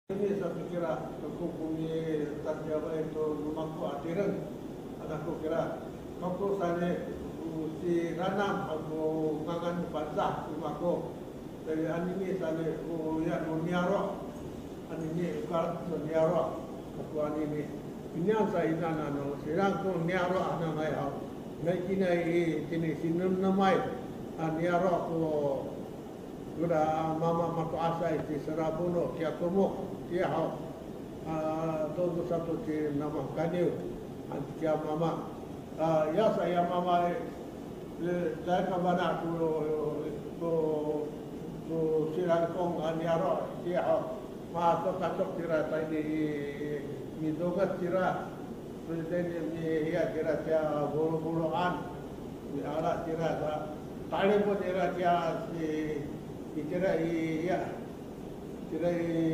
Ini satu kira aku punya tarjama itu rumahku atiran anakku kira aku sana si ranam aku ngangan bazah rumahku dari ini sana ya niaro ini ukar niaro aku ini saya ina no sirang tu niaro ana mai au nai kini sinum namai niaro ko gura mama mako asai ti serabuno kia tomok kia hau todo satu ti nama kaniu kia mama ya saya mama saya kabana ku sirang kong aniaro kia hau ma to katok tira tadi midogat tira presiden ni ya kira kia bolo-boloan ni ala tira tali pun tira kia si kira iya kira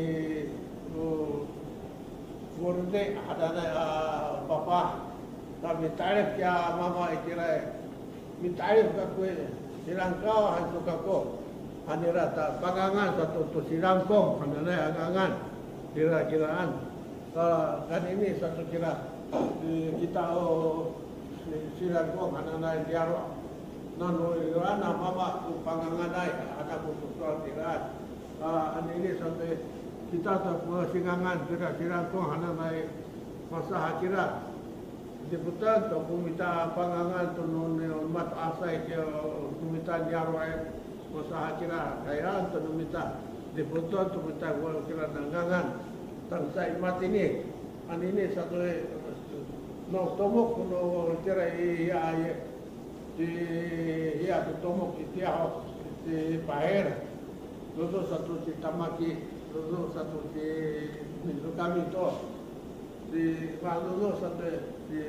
murde ada papa tapi tarif ya mama kira mintarif kakwe silangkau hantu kako hanirata pagangan satu tu silangkong hanana agangan kira-kiraan kan ini satu kira kita silangkong hanana diaro nano irana mama tu panganganai ada putusan tirat ini sampai kita tak singangan kira-kira tu hana naik masa kira diputan tu minta pangangan tu mat asai ke minta diarwai masa kira kairan tu minta diputan tu minta kira nangangan tangsa imat ini satu no tomok no kira iya di ya tomok di tiao di paher dulu satu di tamaki dulu satu di minggu kami itu di dulu satu di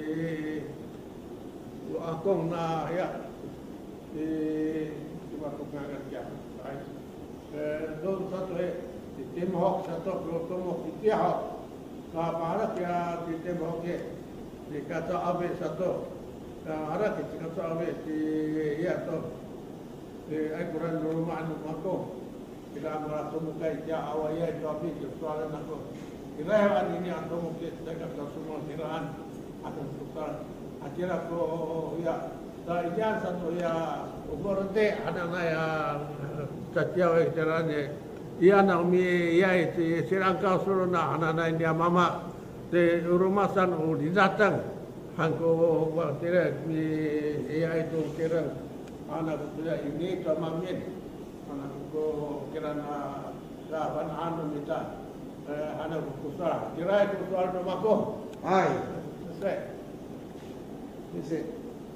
akong na ya di waktu ngajar ya dulu satu di timhok satu dulu tomok di tiao kaparak ya di timhok di kata abe satu ada kita soal di ya tu di Al-Quran rumah anu aku kita merasa muka ya awalnya tapi soalan aku kita hari ini aku mungkin dekat semua kiraan akan tukar akhirnya aku ya dari yang satu ya umur dek ada ya setiap kiraan ya nami ya itu sirangkau suruh nak anak dia mama di rumah sana datang Hangko kira ia itu kira anak sudah ini tamamin anak ko kira na sahabat anu minta anak kusah kira itu soal rumahku. Hai, selesai. Selesai.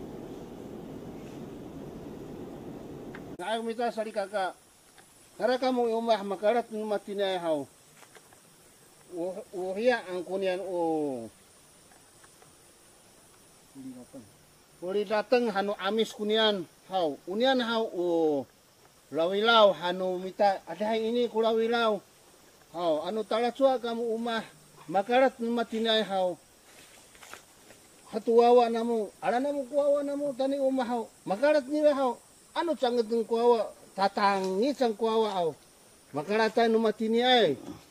Ngayon minta sari kakak, karena kamu umah makarat matinay hau, uhya ang kunyan Uli datang hanu amis kunian hau unian hau lawilaw hanu mita ada ini kulawilaw hau anu talatsua kamu umah makarat matinay hau hatuwawa namu ala namu kuwawa namu tani umah hau makarat nila hau anu canget ng kuwawa tatangi sang kuwawa hau makarat nu matinay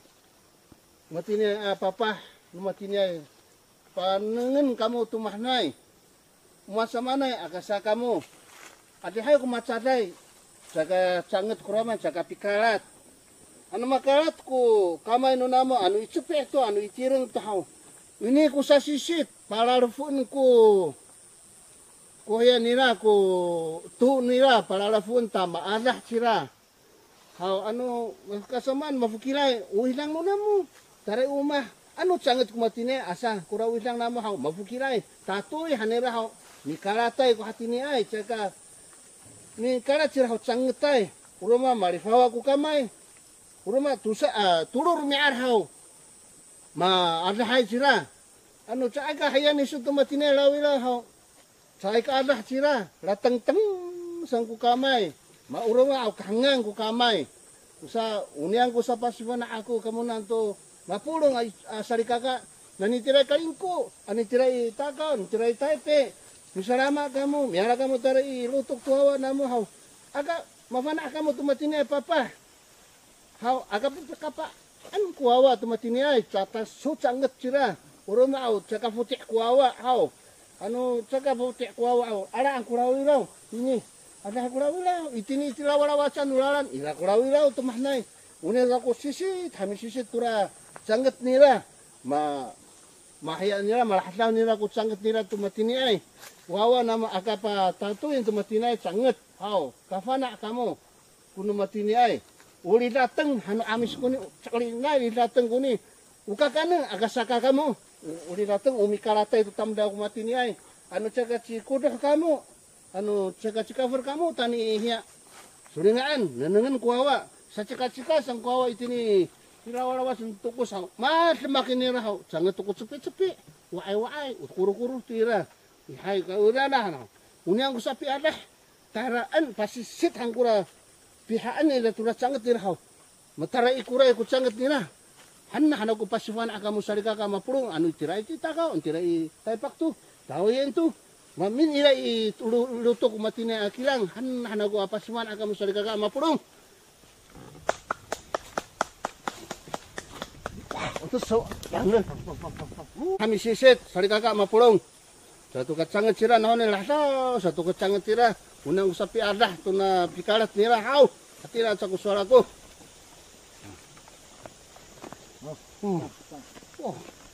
papa nu matinay panengen kamu tumahnay masa mana akasa kamu adihay kumatsaday jaga canget kuraman jaga pikalat anu makalat ku kamay no namo anu itsupe to anu itireng tahaw ini ku sa sisit palarfun ku kuya nira ku tu nira palarfun tama adah sira haw anu kasaman mafukilay uhilang no namo taray umah anu canget kumatine asa kurawi lang namo haw mafukiray tatoy hanera haw ni karatay ko hatini ay tsaka ni karat sira haw cangetay uruma marifawa ku kamay uruma tusa turur miar haw ma adahay sira anu tsaka hayan isu tumatine lawila haw tsaka adah sira latang tang sang ku kamay ma uruma aw kangang ku kamay usa uniang ko sa pasifana ako kamo nanto mapulong sari kakak nanitiray kalingko anitiray takaw nanitiray taype misarama kamu miara kamu taray lutok tuhawa namo haw aga mafana kamu tumatinay papa haw aga pita kapa an kuawa tu matini ai cata su canget cira urang au caka putih kuawa au anu caka putih kuawa au ada ang kurawi lau ini ada kurawi lau itini tilawalawacan ulalan ila kurawi lau tu mahnai une laku sisi kami sisi tura canget nira mahya nira malahlau nira ku canget nira tu matini ai wawa nama akapa tatu yang tu matini ai canget au kafana kamu kuno matini ai uli dateng hanu amis kuni cakli ngai dateng kuni uka kana agasaka kamu uli dateng umi karata itu tamda aku matini ai anu caka cikudah kamu anu caka cover kamu tani ihya suringaan nenengan kuawa sacika-cika sang kuawa itini tirawalawas tukus mas makin nirah jangan tukut sepi-sepi waai kuru-kuru tira ihai ka urana unyang sapi ada taraan pasti sit hangkura pihaan ila tura canget nirah matara ikura ikut canget nirah hanna hanaku pasifan akamu sarika kama purung anu tirai kita kau tirai taipak tu tahu yang tu mamin irai lutuk matina akilang hanna hanaku pasifan akamu sarika kama purung untuk so jangan kami sisit sarika kama purung satu kacanget cira nahone lah satu kacanget cira unang sapi adah tuna pikalat nira hau hatira saku suaraku. Oh.